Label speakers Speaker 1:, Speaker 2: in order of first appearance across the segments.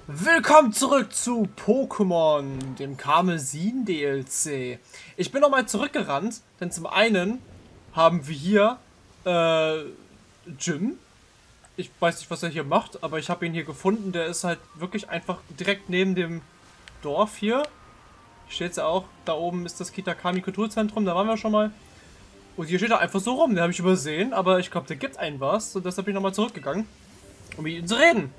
Speaker 1: Willkommen zurück zu Pokémon, dem Karmesin DLC. Ich bin nochmal zurückgerannt, denn zum einen haben wir hier Jim. Ich weiß nicht, was er hier macht, aber ich habe ihn hier gefunden. Der ist halt wirklich einfach direkt neben dem Dorf hier. Steht ja auch, da oben ist das Kitakami Kulturzentrum, da waren wir schon mal. Und hier steht er einfach so rum, den habe ich übersehen, aber ich glaube, der gibt einen was. Und deshalb bin ich nochmal zurückgegangen, um mit ihm zu reden.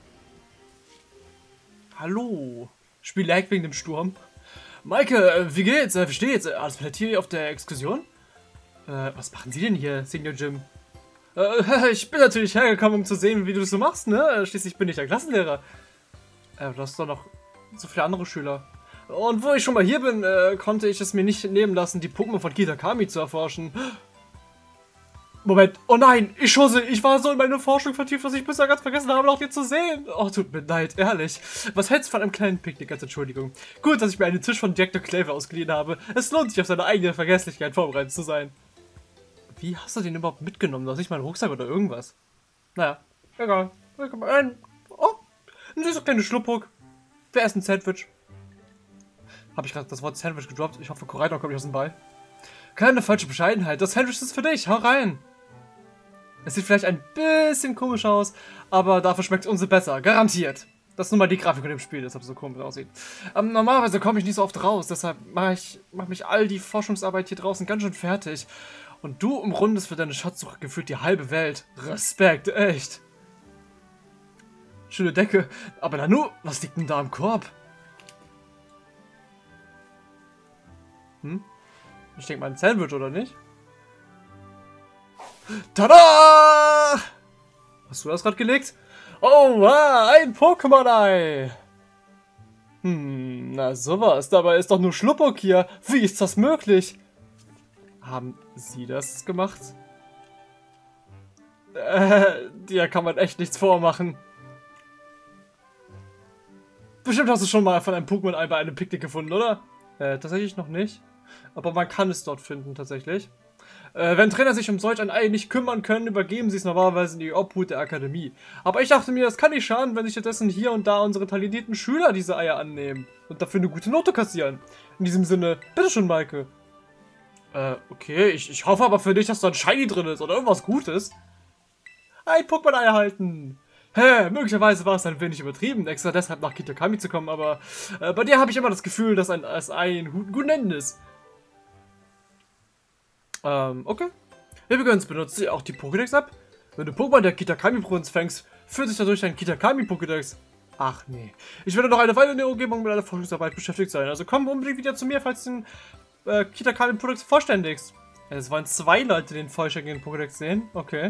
Speaker 1: Hallo. Spiel lag wegen dem Sturm. Maike, wie geht's? Wie steht's? Alles bleibt hier auf der Exkursion? Was machen Sie denn hier, Senior Jim? Ich bin natürlich hergekommen, um zu sehen, wie du das so machst, ne? Schließlich bin ich der Klassenlehrer. Du hast doch noch so viele andere Schüler. Und wo ich schon mal hier bin, konnte ich es mir nicht nehmen lassen, die Pokémon von Kitakami zu erforschen. Moment, oh nein, ich war so in meine Forschung vertieft, dass ich bisher ganz vergessen habe, noch dir zu sehen. Oh, tut mir leid, ehrlich. Was hältst du von einem kleinen Picknick als Entschuldigung? Gut, dass ich mir einen Tisch von Direktor Claver ausgeliehen habe. Es lohnt sich, auf seine eigene Vergesslichkeit vorbereitet zu sein. Wie hast du den überhaupt mitgenommen? Du hast nicht mal einen Rucksack oder irgendwas. Naja, egal. Oh, ein süßer kleiner Schluppruck. Wer isst ein Sandwich? Habe ich gerade das Wort Sandwich gedroppt? Ich hoffe, Koraidon kommt nicht aus dem Ball. Keine falsche Bescheidenheit. Das Sandwich ist für dich. Hau rein. Es sieht vielleicht ein bisschen komisch aus, aber dafür schmeckt es umso besser. Garantiert. Das ist nun mal die Grafik von dem Spiel, deshalb so komisch aussieht. Normalerweise komme ich nicht so oft raus, deshalb mach mich all die Forschungsarbeit hier draußen ganz schön fertig. Und du umrundest für deine Schatzsuche gefühlt die halbe Welt. Respekt, echt. Schöne Decke. Aber Nanu, was liegt denn da im Korb? Ich denke mal ein Sandwich, oder nicht? Tada! Hast du das gerade gelegt? Oh, wow, ein Pokémon-Ei! Na sowas, dabei ist doch nur Schluppock hier. Wie ist das möglich? Haben Sie das gemacht? Dir kann man echt nichts vormachen. Bestimmt hast du schon mal von einem Pokémon-Ei bei einem Picknick gefunden, oder? Tatsächlich noch nicht. Aber man kann es dort finden, tatsächlich. Wenn Trainer sich um solch ein Ei nicht kümmern können, übergeben sie es normalerweise in die Obhut der Akademie. Aber ich dachte mir, das kann nicht schaden, wenn sich stattdessen hier und da unsere talentierten Schüler diese Eier annehmen. Und dafür eine gute Note kassieren. In diesem Sinne, bitteschön, Maike. Okay, ich hoffe aber für dich, dass da ein Shiny drin ist oder irgendwas Gutes. Ein Pokémon-Ei erhalten. Möglicherweise war es ein wenig übertrieben, extra deshalb nach Kitakami zu kommen, aber bei dir habe ich immer das Gefühl, dass ein Ei ein guten Ende ist. Okay. Übrigens benutzt ihr auch die Pokédex-App. Wenn du Pokémon der Kitakami-Provinz fängst, führt sich dadurch dein Kitakami-Pokédex. Ach nee. Ich werde noch eine Weile in der Umgebung mit einer Forschungsarbeit beschäftigt sein, also komm unbedingt wieder zu mir, falls du den Kitakami-Pokédex vervollständigst. Es waren 2 Leute, die den vollständigen Pokédex sehen. Okay.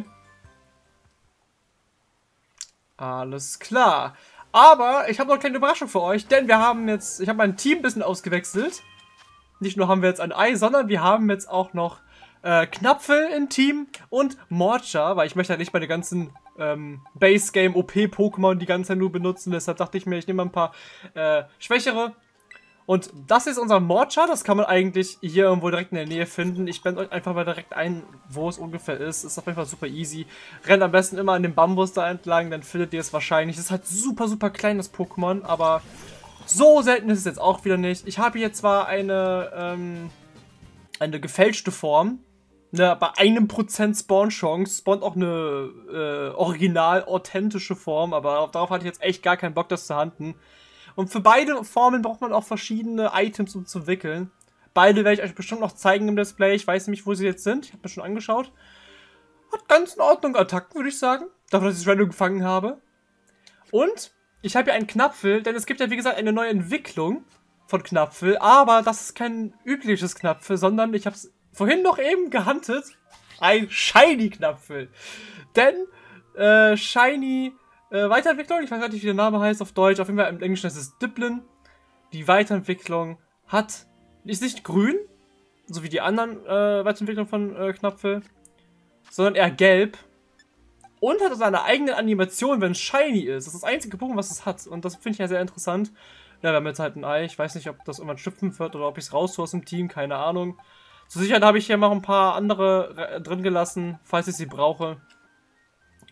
Speaker 1: Alles klar. Aber ich habe noch eine kleine Überraschung für euch, denn ich habe mein Team ein bisschen ausgewechselt. Nicht nur haben wir jetzt ein Ei, sondern wir haben jetzt auch noch Knapfel im Team und Morcha, weil ich möchte halt nicht meine ganzen Base-Game OP-Pokémon die ganze Zeit nur benutzen, deshalb dachte ich mir, ich nehme mal ein paar schwächere. Und das ist unser Morcha, das kann man eigentlich hier irgendwo direkt in der Nähe finden. Ich blende euch einfach mal direkt ein, wo es ungefähr ist. Ist auf jeden Fall super easy. Rennt am besten immer an dem Bambus da entlang, dann findet ihr es wahrscheinlich. Es ist halt super, super kleines Pokémon, aber so selten ist es jetzt auch wieder nicht. Ich habe hier zwar eine gefälschte Form. Ne, bei 1% Spawn-Chance spawnt auch eine original authentische Form, aber darauf hatte ich jetzt echt gar keinen Bock, das zu handeln. Und für beide Formen braucht man auch verschiedene Items, um zu wickeln. Beide werde ich euch bestimmt noch zeigen im Display. Ich weiß nämlich, wo sie jetzt sind. Ich habe mir schon angeschaut. Hat ganz in Ordnung Attacken, würde ich sagen. Dafür, dass ich es random gefangen habe. Und ich habe hier einen Knapfel, denn es gibt ja, wie gesagt, eine neue Entwicklung von Knapfel. Aber das ist kein übliches Knapfel, sondern ich habe es vorhin noch eben gehuntet. Ein Shiny Knapfel. Denn Shiny Weiterentwicklung, ich weiß gar nicht, wie der Name heißt auf Deutsch. Auf jeden Fall im Englischen ist es Diplin. Die Weiterentwicklung ist nicht grün, so wie die anderen Weiterentwicklungen von Knapfel, sondern eher gelb. Und hat seine eigene Animation, wenn es shiny ist. Das ist das einzige Pokémon, was es hat. Und das finde ich ja sehr interessant. Ja, wir haben jetzt halt ein Ei. Ich weiß nicht, ob das irgendwann schlüpfen wird oder ob ich es raushole aus dem Team. Keine Ahnung. Zur Sicherheit habe ich hier noch ein paar andere drin gelassen, falls ich sie brauche.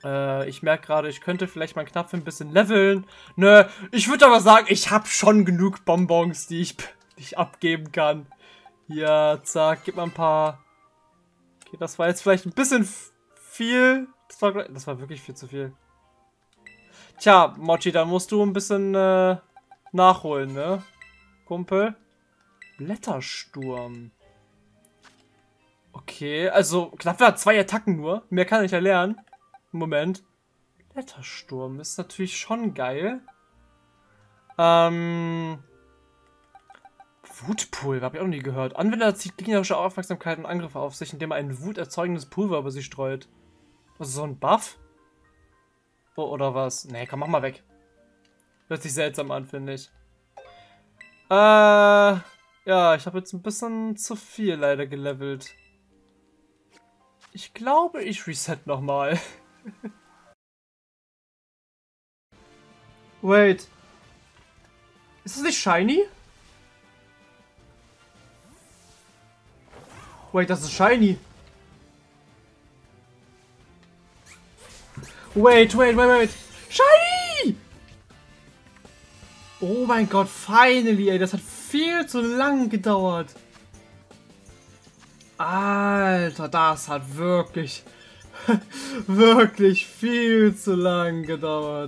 Speaker 1: Ich merke gerade, ich könnte vielleicht meinen Knapf ein bisschen leveln. Nö, ich würde aber sagen, ich habe schon genug Bonbons, die ich abgeben kann. Ja, zack, gib mal ein paar. Okay, das war jetzt vielleicht ein bisschen viel. Das war wirklich viel zu viel. Tja, Mochi, da musst du ein bisschen nachholen, ne? Kumpel. Blättersturm. Okay, also Knapfe hat 2 Attacken nur. Mehr kann ich ja lernen. Moment. Blättersturm ist natürlich schon geil. Wutpulver, habe ich auch noch nie gehört. Anwender zieht gegnerische Aufmerksamkeit und Angriffe auf sich, indem er ein wuterzeugendes Pulver über sie streut. Also so ein Buff? Oh, oder was? Nee, komm, mach mal weg. Hört sich seltsam an, finde ich. Ja, ich habe jetzt ein bisschen zu viel leider gelevelt. Ich glaube, ich reset nochmal. Wait. Ist das nicht shiny? Wait, das ist shiny. Wait. Shiny! Oh mein Gott, finally, ey. Das hat viel zu lang gedauert. Alter, das hat wirklich, wirklich viel zu lang gedauert.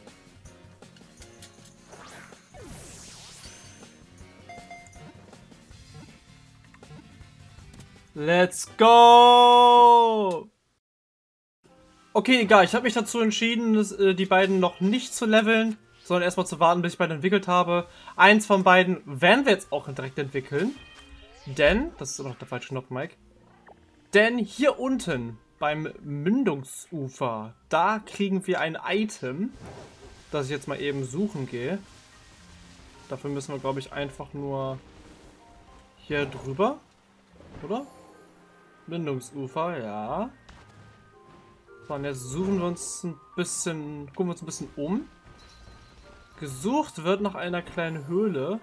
Speaker 1: Let's go! Okay, egal. Ich habe mich dazu entschieden, die beiden noch nicht zu leveln, sondern erstmal zu warten, bis ich beide entwickelt habe. Eins von beiden werden wir jetzt auch direkt entwickeln. Denn, das ist immer noch der falsche Knopf, Mike. Denn hier unten beim Mündungsufer, da kriegen wir ein Item, das ich jetzt mal eben suchen gehe. Dafür müssen wir, glaube ich, einfach nur hier drüber, oder? Mündungsufer, ja. So, und jetzt suchen wir uns ein bisschen, gucken wir uns ein bisschen um. Gesucht wird nach einer kleinen Höhle.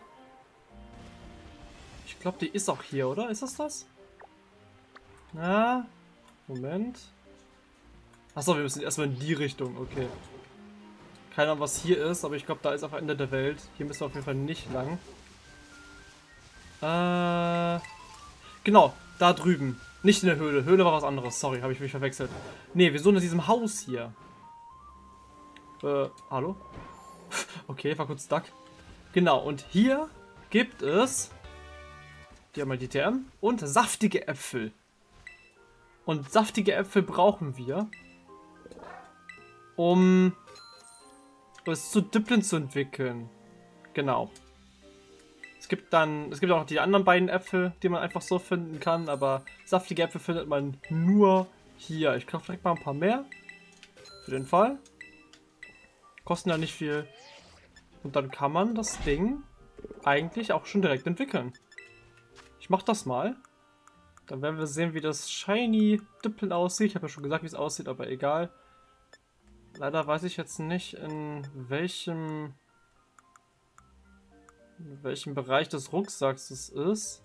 Speaker 1: Ich glaube, die ist auch hier, oder? Ist das? Na, Moment. Achso, wir müssen erstmal in die Richtung, okay. Keine Ahnung, was hier ist, aber ich glaube, da ist auf Ende der Welt. Hier müssen wir auf jeden Fall nicht lang. Genau, da drüben. Nicht in der Höhle. Höhle war was anderes. Sorry, habe ich mich verwechselt. Ne, wir suchen in diesem Haus hier. Hallo? Okay, war kurz stuck. Genau, und hier gibt es... Hier haben wir die TM. Und saftige Äpfel. Und saftige Äpfel brauchen wir, um es zu Dippeln zu entwickeln. Genau. Es gibt auch noch die anderen beiden Äpfel, die man einfach so finden kann, aber saftige Äpfel findet man nur hier. Ich kaufe direkt mal ein paar mehr. Für den Fall. Kosten ja nicht viel. Und dann kann man das Ding eigentlich auch schon direkt entwickeln. Ich mach das mal. Dann werden wir sehen, wie das Shiny Dippeln aussieht. Ich habe ja schon gesagt, wie es aussieht, aber egal. Leider weiß ich jetzt nicht, in welchem Bereich des Rucksacks es ist.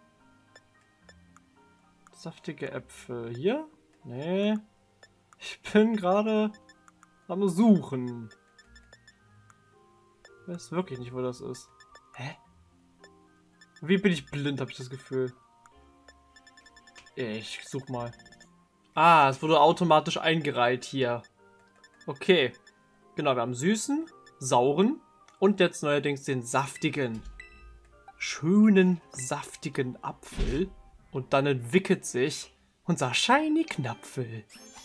Speaker 1: Saftige Äpfel. Hier? Nee. Ich bin gerade am Suchen. Ich weiß wirklich nicht, wo das ist. Hä? Wie bin ich blind, habe ich das Gefühl. Ich such mal. Ah, es wurde automatisch eingereiht hier. Okay. Genau, wir haben süßen, sauren und jetzt neuerdings den saftigen. Schönen, saftigen Apfel. Und dann entwickelt sich unser Shiny Knapfel.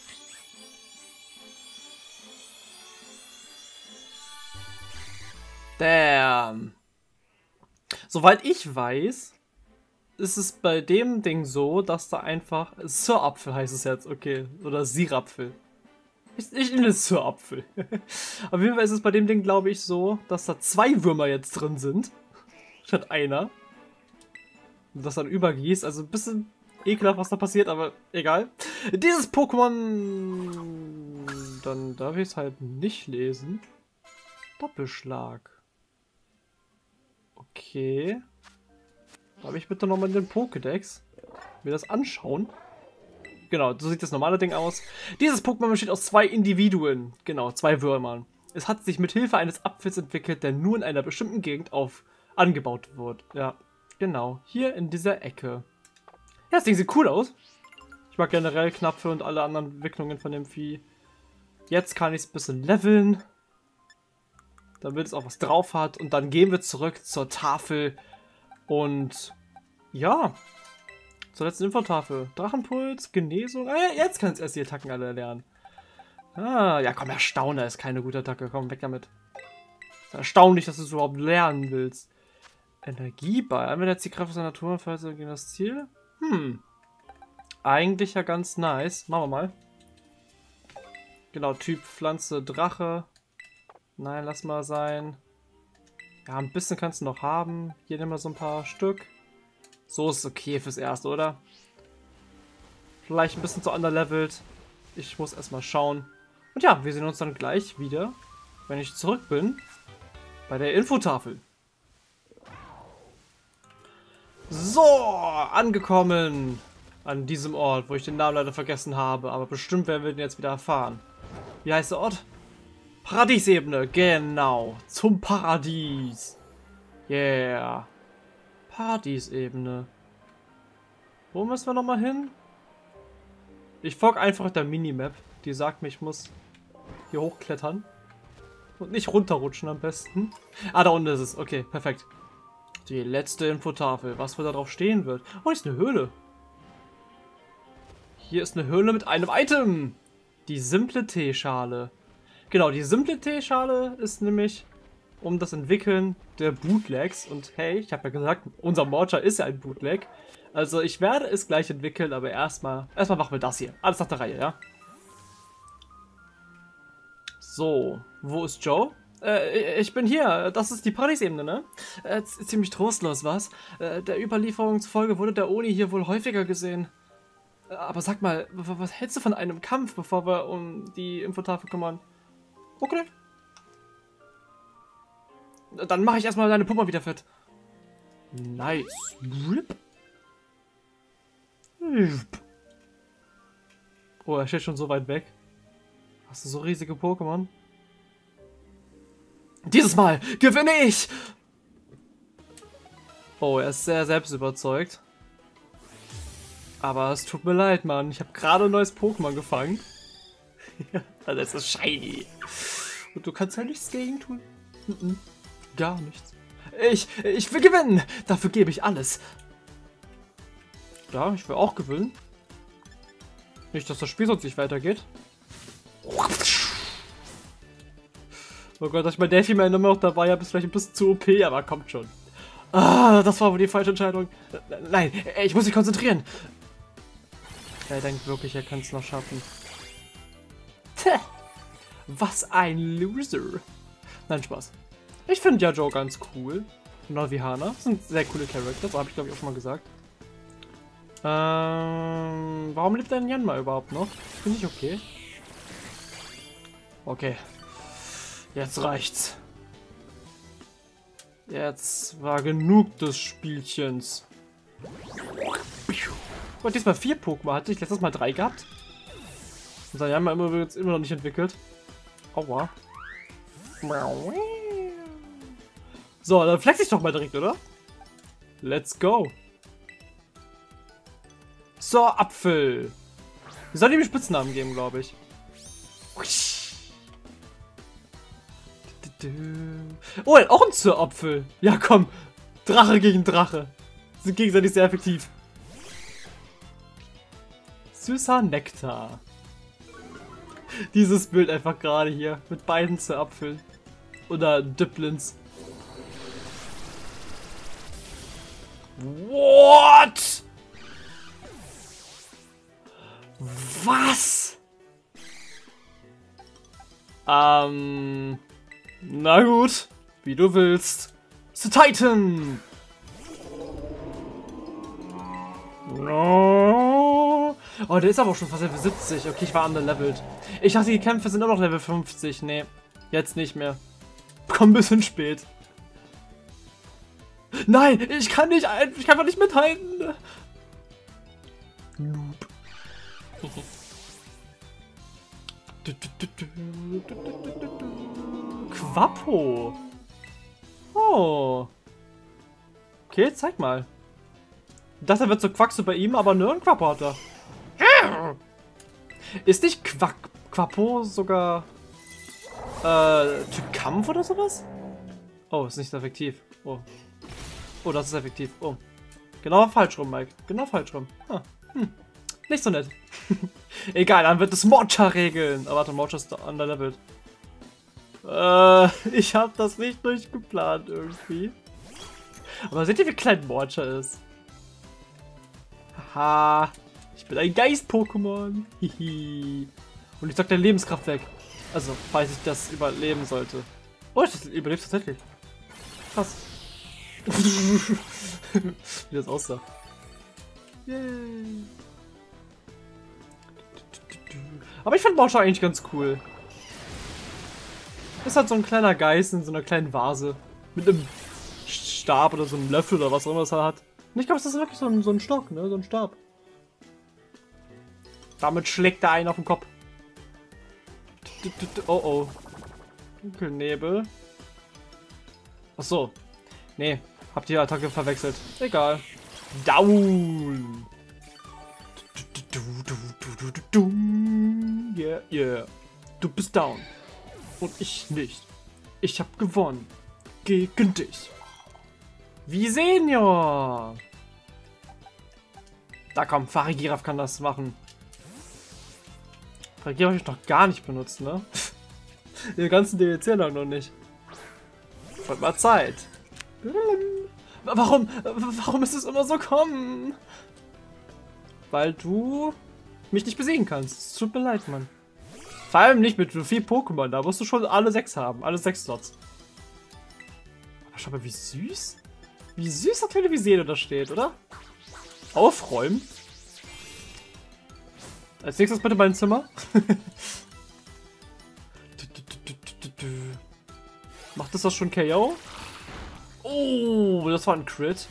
Speaker 1: Damn. Soweit ich weiß, ist es bei dem Ding so, dass da einfach... Sirapfel heißt es jetzt, okay. Oder Sirapfel. Ich nenne es Sirapfel. Auf jeden Fall ist es bei dem Ding, glaube ich, so, dass da 2 Würmer jetzt drin sind. Statt einer. Und das dann übergießt. Also ein bisschen ekelhaft, was da passiert, aber egal. Dieses Pokémon... Dann darf ich es halt nicht lesen. Doppelschlag. Okay. Darf ich bitte nochmal in den Pokédex mir das anschauen? Genau, so sieht das normale Ding aus. Dieses Pokémon besteht aus 2 Individuen. Genau, 2 Würmern. Es hat sich mit Hilfe eines Apfels entwickelt, der nur in einer bestimmten Gegend angebaut wird. Ja, genau. Hier in dieser Ecke. Ja, das Ding sieht cool aus. Ich mag generell Knapfe und alle anderen Entwicklungen von dem Vieh. Jetzt kann ich es ein bisschen leveln, damit es auch was drauf hat. Und dann gehen wir zurück zur Tafel. Und ja, zur letzten Infotafel. Drachenpuls, Genesung. Jetzt kann es erst die Attacken alle lernen. Ja komm, Erstauner ist keine gute Attacke. Komm, weg damit. Ist erstaunlich, dass du es überhaupt lernen willst. Energieball. Anwender jetzt die Kraft der Natur, falls gegen das Ziel. Eigentlich ja ganz nice. Machen wir mal. Genau, Typ Pflanze, Drache. Nein, lass mal sein. Ja, ein bisschen kannst du noch haben. Hier nehmen wir so ein paar Stück. So ist es okay fürs Erste, oder? Vielleicht ein bisschen zu underlevelt. Ich muss erstmal schauen. Und ja, wir sehen uns dann gleich wieder, wenn ich zurück bin, bei der Infotafel. So, angekommen an diesem Ort, wo ich den Namen leider vergessen habe. Aber bestimmt werden wir den jetzt wieder erfahren. Wie heißt der Ort? Paradiesebene, genau. Zum Paradies. Yeah. Paradiesebene. Wo müssen wir nochmal hin? Ich folge einfach der Minimap. Die sagt mir, ich muss hier hochklettern. Und nicht runterrutschen am besten. Ah, da unten ist es. Okay, perfekt. Die letzte Infotafel. Was wohl da drauf stehen wird. Oh, hier ist eine Höhle. Hier ist eine Höhle mit einem Item. Die simple Teeschale. Genau, die simple Teeschale ist nämlich um das Entwickeln der Bootlegs. Und hey, ich habe ja gesagt, unser Mortar ist ja ein Bootleg. Also ich werde es gleich entwickeln, aber erstmal machen wir das hier. Alles nach der Reihe, ja? So, wo ist Joe? Ich bin hier. Das ist die Paradiesebene, ne? Ziemlich trostlos, was? Der Überlieferung zufolge wurde der Oni hier wohl häufiger gesehen. Aber sag mal, was hältst du von einem Kampf, bevor wir um die Infotafel kümmern? Okay. Dann mache ich erstmal deine Puppe wieder fit. Nice. Rip. Oh, er steht schon so weit weg. Hast du so riesige Pokémon? Dieses Mal gewinne ich! Oh, er ist sehr selbstüberzeugt. Aber es tut mir leid, Mann. Ich habe gerade ein neues Pokémon gefangen. Das ist shiny. Und du kannst ja nichts gegen tun. Gar nichts. Ich will gewinnen! Dafür gebe ich alles. Ja, ich will auch gewinnen. Nicht, dass das Spiel sonst nicht weitergeht. Oh Gott, dass ich mein Delphi immer noch dabei habe, ist vielleicht ein bisschen zu OP, aber kommt schon. Ah, das war wohl die falsche Entscheidung. Nein, ich muss mich konzentrieren. Er denkt wirklich, er kann es noch schaffen. Tja, was ein Loser. Nein, Spaß. Ich finde ja Joe ganz cool. Genau wie Hana. Das sind sehr coole Charakter, das habe ich glaube ich auch schon mal gesagt. Warum lebt denn Janma überhaupt noch? Finde ich okay. Okay. Jetzt reicht's. Jetzt war genug des Spielchens. Und diesmal 4 Pokémon. Hatte ich letztes Mal 3 gehabt? Und sein Janma immer noch nicht entwickelt. Aua. So, dann flex ich doch mal direkt, oder? Let's go. So, Apfel. Wir sollen ihm Spitznamen geben, glaube ich. Oh, auch ein Zur-Apfel. Ja, komm. Drache gegen Drache. Sind gegenseitig sehr effektiv. Süßer Nektar. Dieses Bild einfach gerade hier. Mit beiden Zur-Apfeln. Oder Diplins. What? Was? Na gut, wie du willst. The Titan! No. Oh, der ist aber auch schon fast Level 70. Okay, ich war underlevelt. Ich dachte, die Kämpfe sind immer noch Level 50. Nee, jetzt nicht mehr. Komm ein bisschen spät. Nein, ich kann einfach nicht mithalten. Noob. Quappo. Oh. Okay, zeig mal. Ich dachte, er wird so Quackso bei ihm, aber nur ein Quappo hat er. Ist nicht Quappo sogar Typ Kampf oder sowas? Oh, ist nicht effektiv. Oh. Oh, das ist effektiv. Oh. Genau falsch rum, Mike. Genau falsch rum. Ah. Nicht so nett. Egal, dann wird es Morcha regeln. Aber warte, Morcha ist underlevelt. Ich habe das nicht durchgeplant irgendwie. Aber seht ihr, wie klein Morcha ist? Haha. Ich bin ein Geist-Pokémon. Hihi. Und ich sag deine Lebenskraft weg. Also, falls ich das überleben sollte. Oh, ich überlebe tatsächlich. Krass. Wie das aussah. Yay. Aber ich finde Morcha eigentlich ganz cool. Ist halt so ein kleiner Geist in so einer kleinen Vase. Mit einem Stab oder so einem Löffel oder was auch immer es hat. Und ich glaube, das ist wirklich so ein Stock, ne? So ein Stab. Damit schlägt er einen auf den Kopf. Oh oh. Dunkelnebel. Ach so. Nee, habt ihr Attacke verwechselt. Egal. Down. Yeah, yeah. Du bist down. Und ich nicht. Ich hab gewonnen. Gegen dich. Wie Senior. Da komm, Farigiraf kann das machen. Farigiraf habe ich noch gar nicht benutzt, ne? Den ganzen DLC lang noch nicht. Wird mal Zeit. Warum ist es immer so kommen? Weil du mich nicht besiegen kannst. Es tut mir leid, Mann. Vor allem nicht mit so viel Pokémon. Da musst du schon alle 6 haben. Alle 6 Slots. Aber schau mal, wie süß. Wie süß der kleine Visene da steht, oder? Aufräumen. Als nächstes bitte mein Zimmer. Macht das schon KO? Oh, das war ein Crit.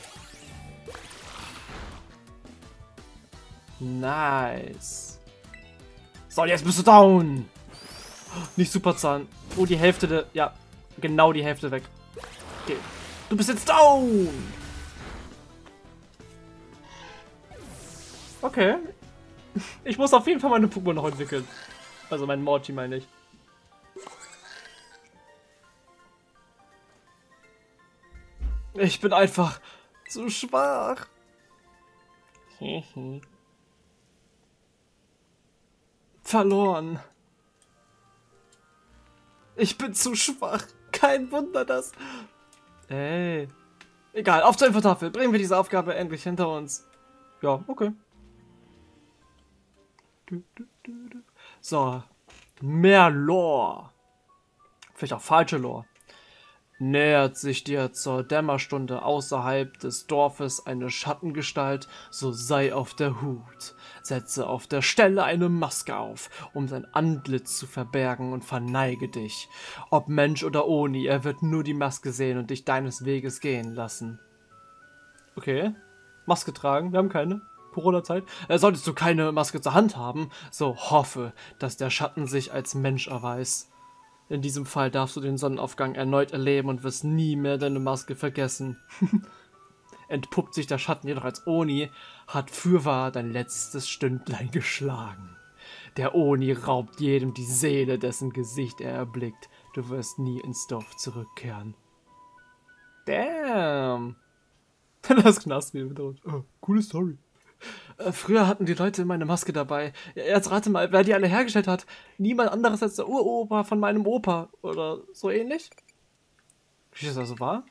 Speaker 1: Nice. So, jetzt bist du down. Nicht Superzahn. Oh, die Hälfte der... Ja, genau die Hälfte weg. Okay. Du bist jetzt down. Okay. Ich muss auf jeden Fall meine Pokémon noch entwickeln. Also mein Morty meine ich. Ich bin einfach zu schwach. Verloren. Ich bin zu schwach. Kein Wunder, dass... Ey. Egal, auf zur Infotafel. Bringen wir diese Aufgabe endlich hinter uns. Ja, okay. So. Mehr Lore. Vielleicht auch falsche Lore. Nähert sich dir zur Dämmerstunde außerhalb des Dorfes eine Schattengestalt, so sei auf der Hut. Setze auf der Stelle eine Maske auf, um sein Antlitz zu verbergen und verneige dich. Ob Mensch oder Oni, er wird nur die Maske sehen und dich deines Weges gehen lassen. Okay. Maske tragen, wir haben keine. Corona-Zeit. Solltest du keine Maske zur Hand haben, so hoffe, dass der Schatten sich als Mensch erweist. In diesem Fall darfst du den Sonnenaufgang erneut erleben und wirst nie mehr deine Maske vergessen. Entpuppt sich der Schatten jedoch als Oni, hat fürwahr dein letztes Stündlein geschlagen. Der Oni raubt jedem die Seele, dessen Gesicht er erblickt. Du wirst nie ins Dorf zurückkehren. Damn. Das Knast mir wieder. Oh, coole Story. Früher hatten die Leute meine Maske dabei. Jetzt rate mal, wer die alle hergestellt hat. Niemand anderes als der Uropa von meinem Opa. Oder so ähnlich. Wie das also war?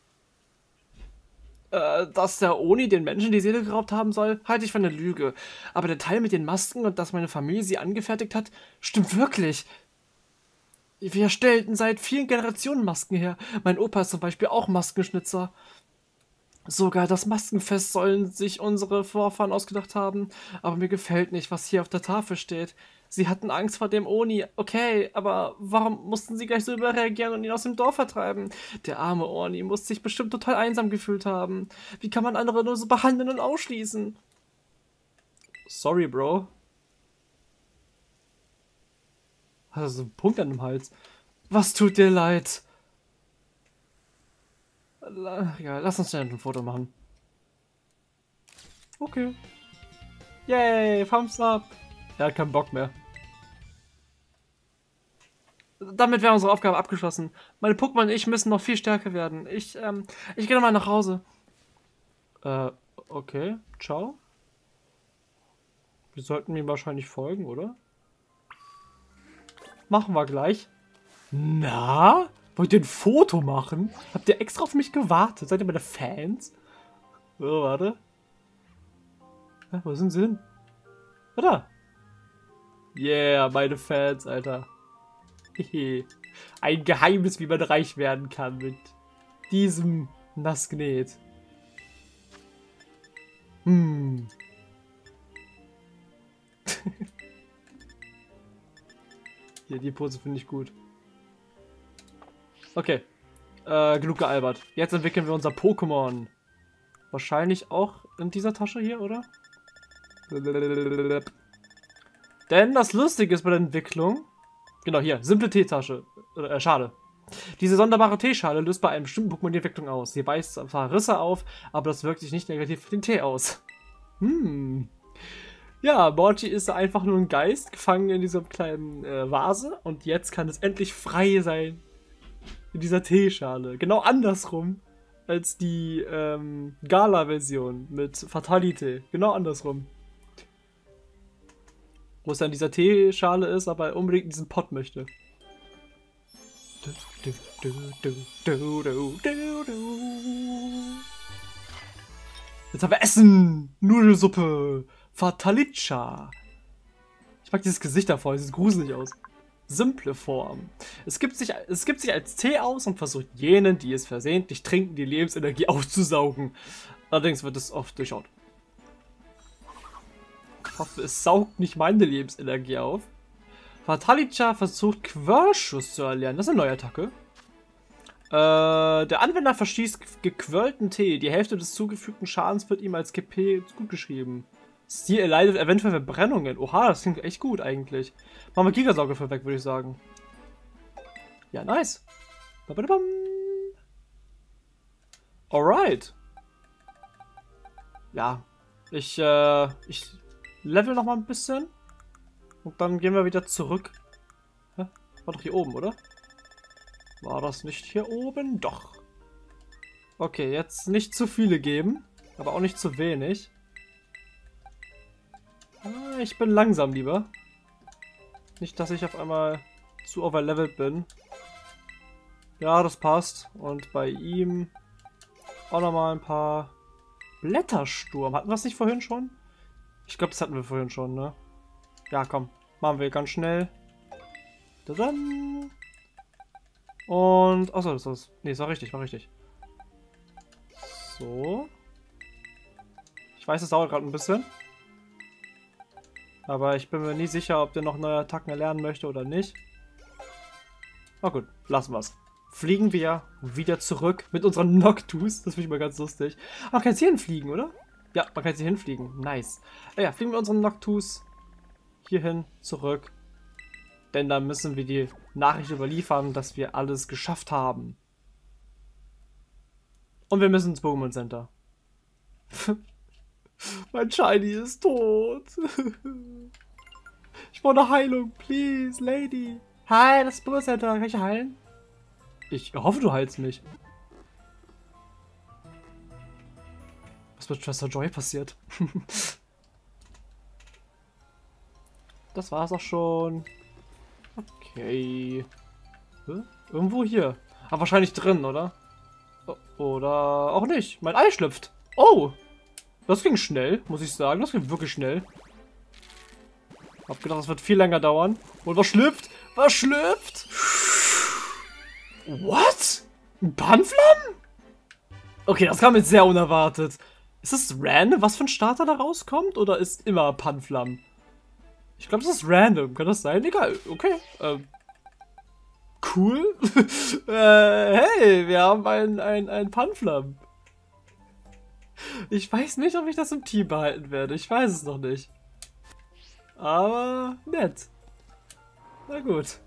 Speaker 1: Dass der Oni den Menschen die Seele geraubt haben soll, halte ich für eine Lüge. Aber der Teil mit den Masken und dass meine Familie sie angefertigt hat, stimmt wirklich. Wir stellten seit vielen Generationen Masken her. Mein Opa ist zum Beispiel auch Maskenschnitzer. Sogar das Maskenfest sollen sich unsere Vorfahren ausgedacht haben. Aber mir gefällt nicht, was hier auf der Tafel steht. Sie hatten Angst vor dem Oni. Okay, aber warum mussten sie gleich so überreagieren und ihn aus dem Dorf vertreiben? Der arme Oni muss sich bestimmt total einsam gefühlt haben. Wie kann man andere nur so behandeln und ausschließen? Sorry, Bro. Hat er so einen Punkt an dem Hals? Was tut dir leid? Ja, lass uns schnell ein Foto machen. Okay. Yay, Thumbs up. Er hat keinen Bock mehr. Damit wäre unsere Aufgabe abgeschlossen. Meine Pokémon und ich müssen noch viel stärker werden. Ich gehe nochmal nach Hause. Okay. Ciao. Wir sollten ihm wahrscheinlich folgen, oder? Machen wir gleich. Na? Wollt ihr ein Foto machen? Habt ihr extra auf mich gewartet? Seid ihr meine Fans? Oh, warte. Ja, wo sind sie hin? Da. Yeah, meine Fans, Alter. Ein Geheimnis, wie man reich werden kann mit diesem Nasknet. Hier, die Pose finde ich gut. Okay. Genug gealbert. Jetzt entwickeln wir unser Pokémon. Wahrscheinlich auch in dieser Tasche hier, oder? Denn das Lustige ist bei der Entwicklung... Genau, hier. Simple Teetasche. Schale. Diese sonderbare Teeschale löst bei einem bestimmten Pokémon die Entwicklung aus. Sie weist zwar Risse auf, aber das wirkt sich nicht negativ für den Tee aus. Ja, Morty ist einfach nur ein Geist, gefangen in dieser kleinen Vase. Und jetzt kann es endlich frei sein. In dieser Teeschale. Genau andersrum als die Gala-Version mit Fatality. Genau andersrum. Wo es dann in dieser Teeschale ist, aber er unbedingt in diesen Pott möchte. Jetzt haben wir Essen! Nudelsuppe! Fatalicha! Ich mag dieses Gesicht davor, es sieht gruselig aus. Simple Form. Es gibt sich als Tee aus und versucht jenen, die es versehentlich trinken, die Lebensenergie auszusaugen. Allerdings wird es oft durchschaut. Ich hoffe, es saugt nicht meine Lebensenergie auf. Fatalicha versucht Quirlschuss zu erlernen. Das ist eine neue Attacke. Der Anwender verschießt gequirlten Tee. Die Hälfte des zugefügten Schadens wird ihm als KP gutgeschrieben. Stil erleidet eventuell Verbrennungen. Oha, das klingt echt gut eigentlich. Machen wir Gigasauger für weg, würde ich sagen. Ja, nice. Alright. Ja, ich level noch mal ein bisschen. Und dann gehen wir wieder zurück. Hä? War doch hier oben, oder? War das nicht hier oben? Doch. Okay, jetzt nicht zu viele geben. Aber auch nicht zu wenig. Ich bin langsam lieber. Nicht, dass ich auf einmal zu overlevelt bin. Ja, das passt. Und bei ihm auch nochmal ein paar Blättersturm. Hatten wir das nicht vorhin schon? Ich glaube, das hatten wir vorhin schon, ne? Ja, komm. Machen wir ganz schnell. Tadam. Und... Achso, das ist... Nee, das war richtig, war richtig. So. Ich weiß, es dauert gerade ein bisschen. Aber ich bin mir nie sicher, ob der noch neue Attacken erlernen möchte oder nicht. Na gut, lassen wir es. Fliegen wir wieder zurück mit unseren Noctus. Das finde ich mal ganz lustig. Aber man kann jetzt hier hinfliegen, oder? Ja, man kann jetzt hier hinfliegen. Nice. Ja, fliegen wir unseren Noctus hierhin zurück. Denn dann müssen wir die Nachricht überliefern, dass wir alles geschafft haben. Und wir müssen ins Pokémon Center. Mein Shiny ist tot. Ich brauche eine Heilung, please, Lady. Hi, das ist Pokémon Center. Kann ich heilen? Ich hoffe, du heilst mich. Was mit Schwester Joy passiert? Das war's auch schon. Okay. Irgendwo hier. Aber wahrscheinlich drin, oder? Oder auch nicht. Mein Ei schlüpft. Oh! Das ging schnell, muss ich sagen. Das ging wirklich schnell. Hab gedacht, das wird viel länger dauern. Und was schlüpft? Was schlüpft? What? Ein Panflam? Okay, das kam jetzt sehr unerwartet. Ist das random, was für ein Starter da rauskommt? Oder ist immer Panflam? Ich glaube, das ist random. Kann das sein? Egal. Okay. Cool. Hey, wir haben ein Panflam. Ich weiß nicht, ob ich das im Team behalten werde. Ich weiß es noch nicht. Aber nett. Na gut.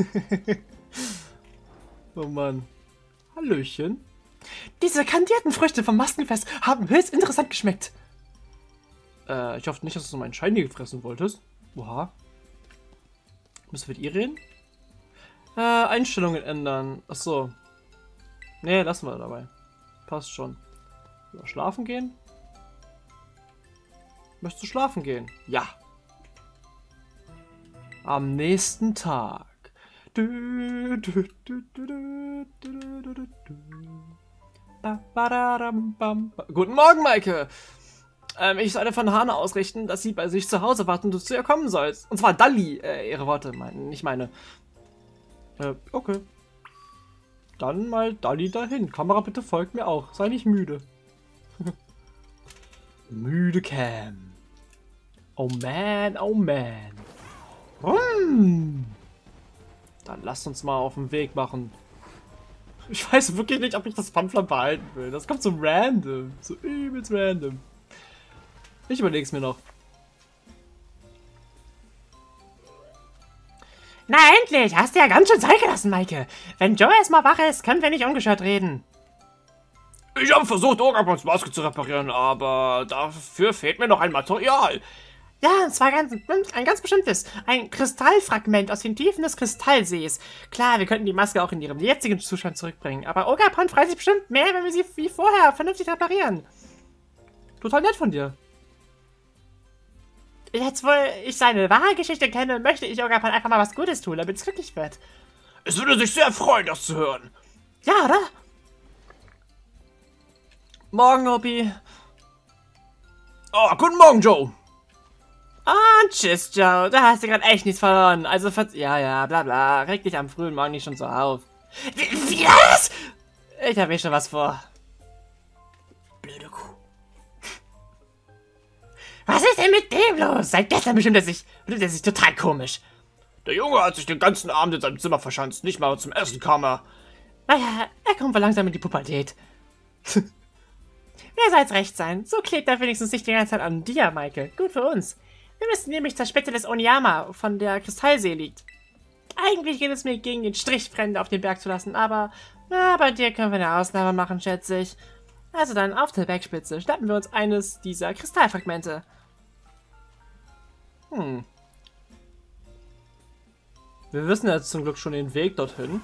Speaker 1: Oh Mann. Hallöchen. Diese kandierten Früchte vom Maskenfest haben höchst interessant geschmeckt. Ich hoffe nicht, dass du meinen Shiny gefressen wolltest. Oha. Müssen wir mit ihr reden? Einstellungen ändern. Achso. Nee, lassen wir dabei. Passt schon. Oder schlafen gehen? Möchtest du schlafen gehen? Ja. Am nächsten Tag. Guten Morgen, Maike. Ich sollte von Hana ausrichten, dass sie bei sich zu Hause warten und du zu ihr kommen sollst. Und zwar Dalli. Ihre Worte, nicht meine. Okay. Dann mal Dalli dahin. Kamera, bitte folgt mir auch. Sei nicht müde. Müde Cam. Oh man, oh man. Dann lasst uns mal auf den Weg machen. Ich weiß wirklich nicht, ob ich das Funflam behalten will. Das kommt so random. So übelst random. Ich überleg's mir noch.
Speaker 2: Na endlich, hast du ja ganz schön Zeit gelassen, Maike. Wenn Joe erstmal wach ist, können wir nicht ungestört reden.
Speaker 3: Ich habe versucht, Ogapons Maske zu reparieren, aber dafür fehlt mir noch ein Material.
Speaker 2: Ja, und zwar ein ganz bestimmtes. Ein Kristallfragment aus den Tiefen des Kristallsees. Klar, wir könnten die Maske auch in ihrem jetzigen Zustand zurückbringen, aber Ogapon freut sich bestimmt mehr, wenn wir sie wie vorher vernünftig reparieren.
Speaker 1: Total nett von dir.
Speaker 2: Jetzt, wo ich seine wahre Geschichte kenne, möchte ich Ogapon einfach mal was Gutes tun, damit es glücklich wird.
Speaker 3: Es würde sich sehr freuen, das zu hören.
Speaker 2: Ja, oder?
Speaker 1: Morgen, Opi.
Speaker 3: Oh, guten Morgen, Joe.
Speaker 2: Und tschüss, Joe. Da hast du gerade echt nichts verloren. Also, ja, bla bla. Reg dich am frühen Morgen nicht schon so auf.
Speaker 3: Wie was?
Speaker 2: Ich habe mir schon was vor.
Speaker 3: Blöde Kuh.
Speaker 2: Was ist denn mit dem los? Seit gestern benimmt er sich total komisch.
Speaker 3: Der Junge hat sich den ganzen Abend in seinem Zimmer verschanzt. Nicht mal zum Essen kam er.
Speaker 2: Naja, er kommt wohl langsam in die Pubertät. Wer soll's recht sein? So klebt er wenigstens nicht die ganze Zeit an dir, Maike. Gut für uns. Wir müssen nämlich zur Spitze des Oniyama, von der Kristallsee liegt. Eigentlich geht es mir gegen den Strich, Fremde auf den Berg zu lassen, aber bei dir können wir eine Ausnahme machen, schätze ich. Also dann auf der Bergspitze schnappen wir uns eines dieser Kristallfragmente.
Speaker 1: Wir wissen jetzt zum Glück schon den Weg dorthin.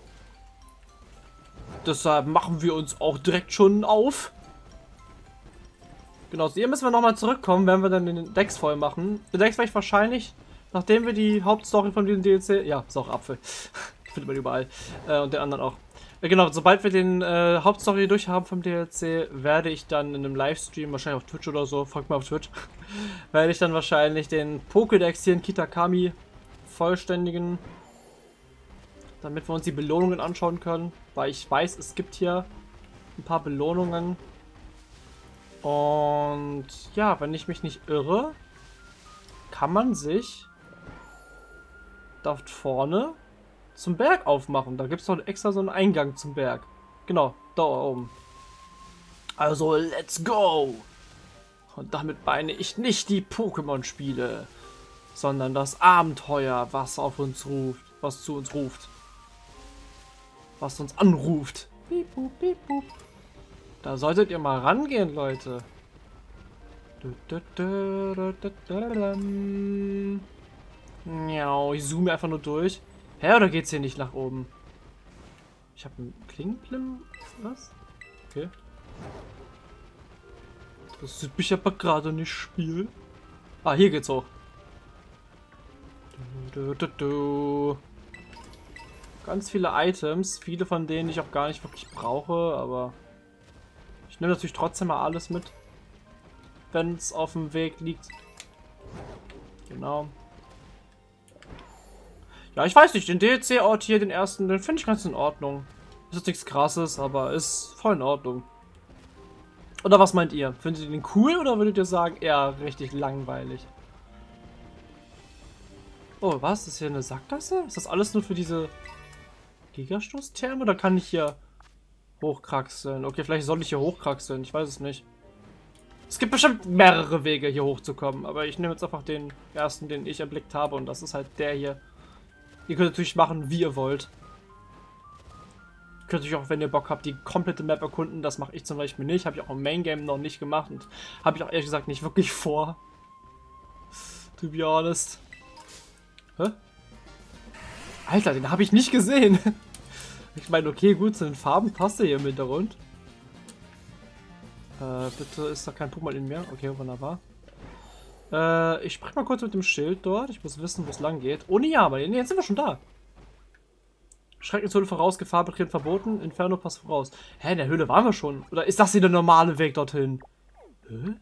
Speaker 1: Deshalb machen wir uns auch direkt schon auf. Genau, zu ihr müssen wir nochmal zurückkommen, wenn wir dann den Dex voll machen. Den Dex werde ich wahrscheinlich, nachdem wir die Hauptstory von diesem DLC... Ja, ist auch Apfel. Findet man überall. Und den anderen auch. Genau, sobald wir den Hauptstory durch haben vom DLC, werde ich dann in einem Livestream, wahrscheinlich auf Twitch oder so, folgt mal auf Twitch, werde ich dann wahrscheinlich den Pokédex hier in Kitakami vollständigen, damit wir uns die Belohnungen anschauen können, weil ich weiß, es gibt hier ein paar Belohnungen. Und ja, wenn ich mich nicht irre, kann man sich dort vorne zum Berg aufmachen. Da gibt es noch extra so einen Eingang zum Berg. Genau, da oben. Also, let's go! Und damit meine ich nicht die Pokémon-Spiele, sondern das Abenteuer, was auf uns ruft, was zu uns ruft. Was uns anruft. Piep, boop, piep, boop. Da solltet ihr mal rangehen, Leute. Ja, ich zoome einfach nur durch. Hä, oder geht's hier nicht nach oben? Ich habe einen Klingplim. Was? Okay. Das sieht mich aber gerade nicht, Spiel. Ah, hier geht's hoch. Ganz viele Items, viele von denen ich auch gar nicht wirklich brauche, aber ich nehme natürlich trotzdem mal alles mit, wenn es auf dem Weg liegt. Genau. Ja, ich weiß nicht, den DLC-Ort hier, den ersten, den finde ich ganz in Ordnung. Ist jetzt nichts Krasses, aber ist voll in Ordnung. Oder was meint ihr? Findet ihr den cool oder würdet ihr sagen, eher richtig langweilig? Oh, was? Ist hier eine Sackgasse? Ist das alles nur für diese Gigastoß-Therme oder kann ich hier hochkraxeln? Okay, vielleicht soll ich hier hochkraxeln, ich weiß es nicht. Es gibt bestimmt mehrere Wege hier hochzukommen, aber ich nehme jetzt einfach den ersten, den ich erblickt habe und das ist halt der hier. Ihr könnt natürlich machen, wie ihr wollt. Ihr könnt natürlich auch, wenn ihr Bock habt, die komplette Map erkunden. Das mache ich zum Beispiel nicht. Habe ich auch im Main Game noch nicht gemacht und habe ich auch ehrlich gesagt nicht wirklich vor. To be honest. Hä? Alter, den habe ich nicht gesehen. Ich meine, okay, gut, zu den Farben passt er hier im Hintergrund. Bitte ist da kein Pokémon in mir. Okay, wunderbar. Ich spreche mal kurz mit dem Schild dort. Ich muss wissen, wo es lang geht. Oh, nee, ja, aber nee, jetzt sind wir schon da. Schreckenshöhle voraus, Gefahr betreten verboten, Inferno passt voraus. Hä, in der Höhle waren wir schon. Oder ist das hier der normale Weg dorthin? Hä?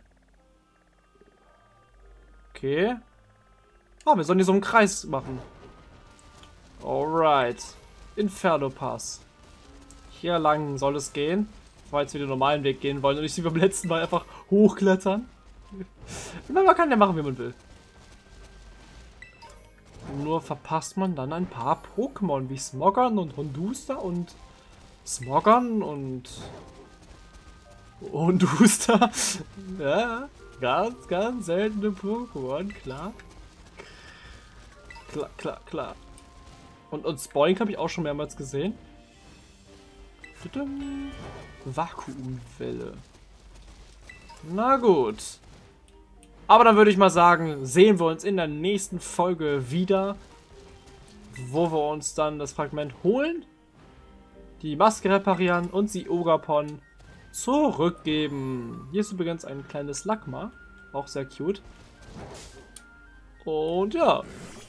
Speaker 1: Okay. Ah, wir sollen hier so einen Kreis machen. Alright. Inferno Pass. Hier lang soll es gehen. Weil jetzt wir den normalen Weg gehen wollen und nicht wie beim letzten Mal einfach hochklettern. Man kann ja machen, wie man will. Nur verpasst man dann ein paar Pokémon wie Smogon und Honduster und Smogon und Honduster. Ja, ganz, ganz seltene Pokémon, klar. Klar. Und Spoink habe ich auch schon mehrmals gesehen. Vakuumwelle. Na gut. Aber dann würde ich mal sagen, sehen wir uns in der nächsten Folge wieder, wo wir uns dann das Fragment holen, die Maske reparieren und sie Ogapon zurückgeben. Hier ist übrigens ein kleines Lagma, auch sehr cute. Und ja,